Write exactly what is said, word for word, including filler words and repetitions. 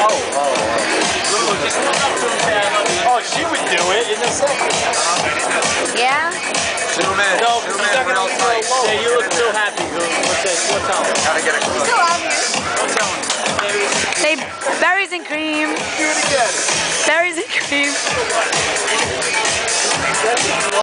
Oh, oh, oh. Oh, she would do it in a second. Yeah? Zoom in. No, Zoom she's in not real gonna tight. go low. Yeah, you look so happy. What's that? What's that? Gotta get it close. Still on you. What's that? Say berries and cream. Do it again. Berries and cream.